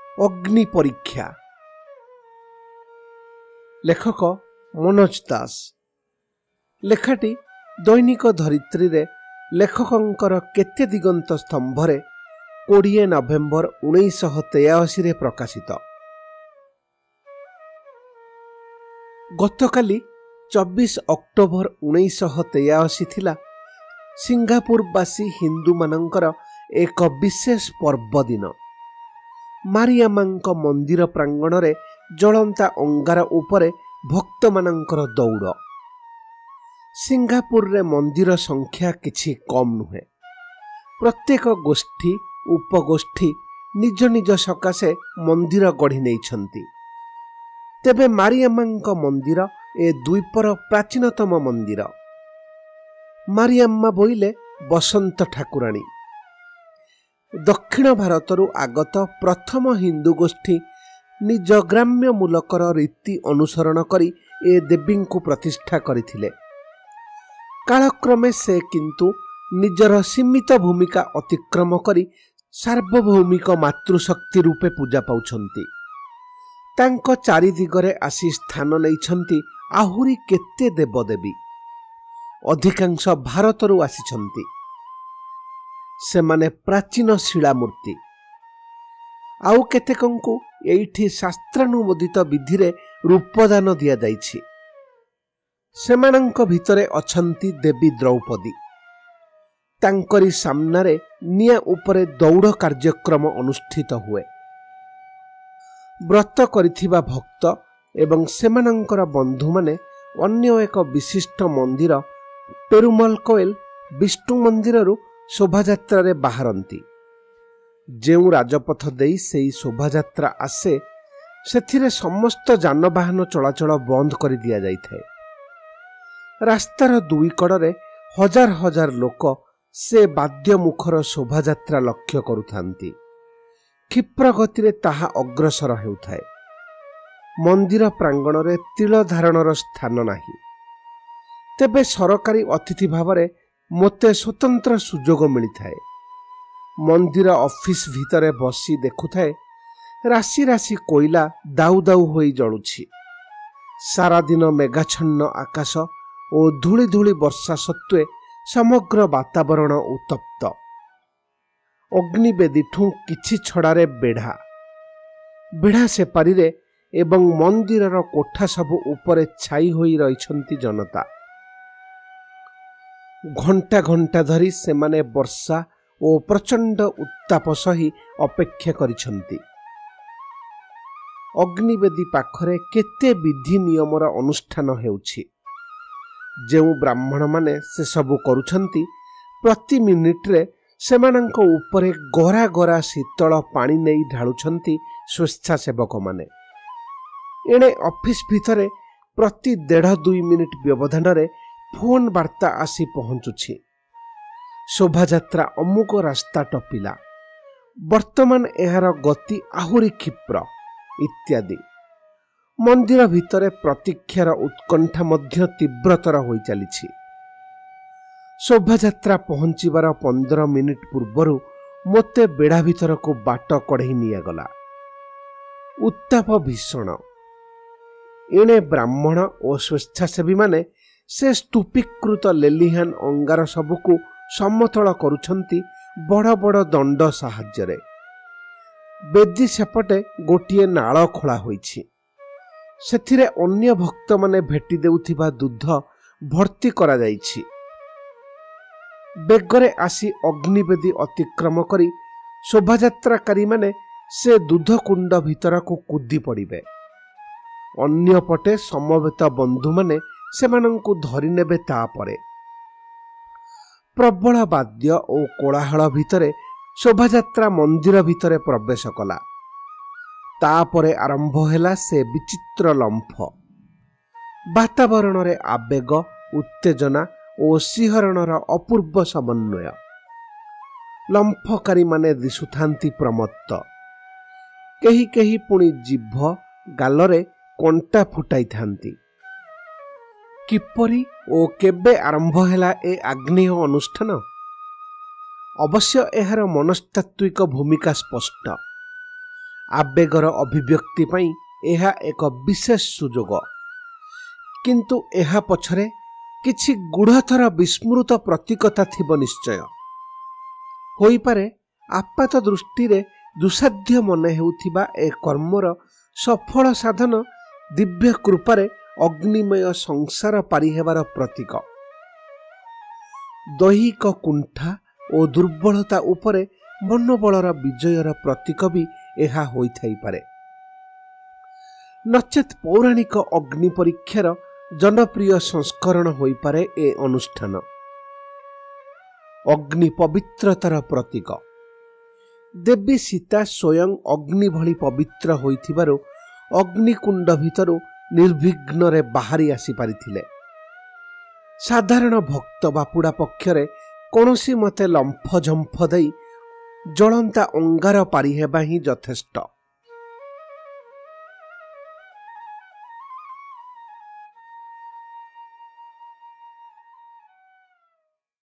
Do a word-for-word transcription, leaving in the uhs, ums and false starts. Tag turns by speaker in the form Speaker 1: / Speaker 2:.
Speaker 1: ଅଗ୍ନି ପରୀକ୍ଷା। ଲେଖକ ମନୋଜ ଦାସ। ଲେଖାଟି ଦୈନିକ ଧରିତ୍ରୀରେ ଲେଖକଙ୍କର କେତେ ଦିଗନ୍ତ ସ୍ତମ୍ଭରେ କୋଡ଼ିଏ ନଭେମ୍ବର ଉଣେଇଶହ ତେୟାଅଶୀରେ ପ୍ରକାଶିତ। ଗତକାଲି ଚବିଶ ଅକ୍ଟୋବର ଉଣେଇଶହ ତେୟାଅଶୀ ଥିଲା ସିଙ୍ଗାପୁରବାସୀ ହିନ୍ଦୁମାନଙ୍କର ଏକ ବିଶେଷ ପର୍ବ ଦିନ। ମାରିଆମାଙ୍କ ମନ୍ଦିର ପ୍ରାଙ୍ଗଣରେ ଜଳନ୍ତା ଅଙ୍ଗାର ଉପରେ ଭକ୍ତମାନଙ୍କର ଦୌଡ଼। ସିଙ୍ଗାପୁରରେ ମନ୍ଦିର ସଂଖ୍ୟା କିଛି କମ୍ ନୁହେଁ। ପ୍ରତ୍ୟେକ ଗୋଷ୍ଠୀ ଉପଗୋଷ୍ଠୀ ନିଜ ନିଜ ସକାଶେ ମନ୍ଦିର ଗଢ଼ି ନେଇଛନ୍ତି। ତେବେ ମାରିଆମାଙ୍କ ମନ୍ଦିର ଏ ଦ୍ୱୀପର ପ୍ରାଚୀନତମ ମନ୍ଦିର। ମାରିଆମ୍ମା ବୋଇଲେ ବସନ୍ତ ଠାକୁରାଣୀ। ଦକ୍ଷିଣ ଭାରତରୁ ଆଗତ ପ୍ରଥମ ହିନ୍ଦୁ ଗୋଷ୍ଠୀ ନିଜ ଗ୍ରାମ୍ୟ ମୂଲକର ରୀତି ଅନୁସରଣ କରି ଏ ଦେବୀଙ୍କୁ ପ୍ରତିଷ୍ଠା କରିଥିଲେ। କାଳକ୍ରମେ ସେ କିନ୍ତୁ ନିଜର ସୀମିତ ଭୂମିକା ଅତିକ୍ରମ କରି ସାର୍ବଭୌମିକ ମାତୃଶକ୍ତି ରୂପେ ପୂଜା ପାଉଛନ୍ତି। ତାଙ୍କ ଚାରିଦିଗରେ ଆସି ସ୍ଥାନ ନେଇଛନ୍ତି ଆହୁରି କେତେ ଦେବଦେବୀ। ଅଧିକାଂଶ ଭାରତରୁ ଆସିଛନ୍ତି। ସେମାନେ ପ୍ରାଚୀନ ଶିଳାମୂର୍ତ୍ତି। ଆଉ କେତେକଙ୍କୁ ଏଇଠି ଶାସ୍ତ୍ରାନୁମୋଦିତ ବିଧିରେ ରୂପଦାନ ଦିଆଯାଇଛି। ସେମାନଙ୍କ ଭିତରେ ଅଛନ୍ତି ଦେବୀ ଦ୍ରୌପଦୀ। ତାଙ୍କରି ସାମ୍ନାରେ ନିଆଁ ଉପରେ ଦୌଡ଼ କାର୍ଯ୍ୟକ୍ରମ ଅନୁଷ୍ଠିତ ହୁଏ। ବ୍ରତ କରିଥିବା ଭକ୍ତ ଏବଂ ସେମାନଙ୍କର ବନ୍ଧୁମାନେ ଅନ୍ୟ ଏକ ବିଶିଷ୍ଟ ମନ୍ଦିର ପେରୁମଲ କୋଏଲ ବିଷ୍ଣୁ ମନ୍ଦିରରୁ ଶୋଭାଯାତ୍ରାରେ ବାହାରନ୍ତି। ଯେଉଁ ରାଜପଥ ଦେଇ ସେହି ଶୋଭାଯାତ୍ରା ଆସେ ସେଥିରେ ସମସ୍ତ ଯାନବାହନ ଚଳାଚଳ ବନ୍ଦ କରି ଦିଆଯାଇଥାଏ। ରାସ୍ତାର ଦୁଇ କଡ଼ରେ ହଜାର ହଜାର ଲୋକ ସେ ବାଦ୍ୟମୁଖର ଶୋଭାଯାତ୍ରା ଲକ୍ଷ୍ୟ କରୁଥାନ୍ତି। କ୍ଷିପ୍ର ଗତିରେ ତାହା ଅଗ୍ରସର ହେଉଥାଏ। ମନ୍ଦିର ପ୍ରାଙ୍ଗଣରେ ତିଳ ଧାରଣର ସ୍ଥାନ ନାହିଁ। ତେବେ ସରକାରୀ ଅତିଥି ଭାବରେ ମୋତେ ସ୍ୱତନ୍ତ୍ର ସୁଯୋଗ ମିଳିଥାଏ। ମନ୍ଦିର ଅଫିସ ଭିତରେ ବସି ଦେଖୁଥାଏ ରାଶି ରାଶି କୋଇଲା ଦାଉ ଦାଉ ହୋଇ ଜଳୁଛି। ସାରାଦିନ ମେଘାଚ୍ଛନ୍ନ ଆକାଶ ଓ ଧୂଳି ଧୂଳି ବର୍ଷା ସତ୍ତ୍ୱେ ସମଗ୍ର ବାତାବରଣ ଉତ୍ତପ୍ତ। ଅଗ୍ନିବେଦୀଠୁ କିଛି ଛଡ଼ାରେ ବେଢ଼ା ବେଢ଼ା ସେପାରିରେ ଏବଂ ମନ୍ଦିରର କୋଠା ସବୁ ଉପରେ ଛାଇ ହୋଇ ରହିଛନ୍ତି ଜନତା। ଘଣ୍ଟା ଘଣ୍ଟା ଧରି ସେମାନେ ବର୍ଷା ଓ ପ୍ରଚଣ୍ଡ ଉତ୍ତାପ ସହି ଅପେକ୍ଷା କରିଛନ୍ତି। ଅଗ୍ନିବେଦୀ ପାଖରେ କେତେ ବିଧି ନିୟମର ଅନୁଷ୍ଠାନ ହେଉଛି। ଯେଉଁ ବ୍ରାହ୍ମଣମାନେ ସେସବୁ କରୁଛନ୍ତି ପ୍ରତି ମିନିଟରେ ସେମାନଙ୍କ ଉପରେ ଗରା ଗରା ଶୀତଳ ପାଣି ନେଇ ଢାଳୁଛନ୍ତି ସ୍ୱେଚ୍ଛାସେବକମାନେ। ଏଣେ ଅଫିସ ଭିତରେ ପ୍ରତି ଦେଢ଼ ଦୁଇ ମିନିଟ୍ ବ୍ୟବଧାନରେ ଫୋନ୍ ବାର୍ତ୍ତା ଆସି ପହଞ୍ଚୁଛି। ଶୋଭାଯାତ୍ରା ଅମୁକ ରାସ୍ତା ଟପିଲା, ବର୍ତ୍ତମାନ ଏହାର ଗତି ଆହୁରି କ୍ଷିପ୍ର ଇତ୍ୟାଦି। ମନ୍ଦିର ଭିତରେ ପ୍ରତୀକ୍ଷାର ଉତ୍କଣ୍ଠା ମଧ୍ୟ ତୀବ୍ରତର ହୋଇ ଚାଲିଛି। ଶୋଭାଯାତ୍ରା ପହଞ୍ଚିବାର ପନ୍ଦର ମିନିଟ୍ ପୂର୍ବରୁ ମୋତେ ବେଢ଼ା ଭିତରକୁ ବାଟ କଢ଼େଇ ନିଆଗଲା। ଉତ୍ତାପ ଭୀଷଣ। ଏଣେ ବ୍ରାହ୍ମଣ ଓ ସ୍ୱେଚ୍ଛାସେବୀମାନେ ସେ ସ୍ତୂପୀକୃତ ଲେଲିହାନ ଅଙ୍ଗାର ସବୁକୁ ସମତଳ କରୁଛନ୍ତି ବଡ଼ ବଡ଼ ଦଣ୍ଡ ସାହାଯ୍ୟରେ। ବେଦୀ ସେପଟେ ଗୋଟିଏ ନାଳ ଖୋଳା ହୋଇଛି। ସେଥିରେ ଅନ୍ୟ ଭକ୍ତମାନେ ଭେଟି ଦେଉଥିବା ଦୁଧ ଭର୍ତ୍ତି କରାଯାଇଛି। ବେଗରେ ଆସି ଅଗ୍ନିବେଦୀ ଅତିକ୍ରମ କରି ଶୋଭାଯାତ୍ରାକାରୀମାନେ ସେ ଦୁଧକୁଣ୍ଡ ଭିତରକୁ କୁଦି ପଡ଼ିବେ। ଅନ୍ୟପଟେ ସମବେତ ବନ୍ଧୁମାନେ ସେମାନଙ୍କୁ ଧରିନେବେ। ତାପରେ ପ୍ରବଳ ବାଦ୍ୟ ଓ କୋଳାହଳ ଭିତରେ ଶୋଭାଯାତ୍ରା ମନ୍ଦିର ଭିତରେ ପ୍ରବେଶ କଲା। ତାପରେ ଆରମ୍ଭ ହେଲା ସେ ବିଚିତ୍ର ଲମ୍ଫ। ବାତାବରଣରେ ଆବେଗ, ଉତ୍ତେଜନା ଓ ଶିହରଣର ଅପୂର୍ବ ସମନ୍ୱୟ। ଲମ୍ଫକାରୀମାନେ ଦିଶୁଥାନ୍ତି ପ୍ରମତ୍ତ। କେହି କେହି ପୁଣି ଜିଭ ଗାଲରେ କଣ୍ଟା ଫୁଟାଇଥାନ୍ତି। କିପରି ଓ କେବେ ଆରମ୍ଭ ହେଲା ଏ ଆଗ୍ନେୟ ଅନୁଷ୍ଠାନ? ଅବଶ୍ୟ ଏହାର ମନସ୍ତାତ୍ତ୍ୱିକ ଭୂମିକା ସ୍ପଷ୍ଟ। आवेगर अभिव्यक्ति पाई एहा एक विशेष सुजोग। किंतु एहा पछरे किछि गुढ़तर विस्मृत प्रतीकता थिब निश्चय। होई पारे आपात दृष्टि रे दुसाध्य मन हेउथिबा ए कर्मर सफल साधन दिव्य कृपारे अग्निमय संसार पारि हेबार प्रतीक। दैहिक कुंठा और दुर्बलता उपरे मनोबलर विजयर प्रतीक भी एहा होइथाई पारे। नचेत पौराणिक अग्नि परीक्षार जनप्रिय संस्करण होई पारे ए अनुष्ठान। अग्नि पवित्रतार प्रतीक। देवी सीता स्वयं अग्नि भली पवित्र होइथिबारु अग्निकुंड भितरु निर्विघ्न रे बाहरी आसी पारिथिले। साधारण भक्त बापुड़ा पक्षरे कौनसी मते लंफ झंफ दई जलंता अंगार पारि हेबा ही यथेष्ट।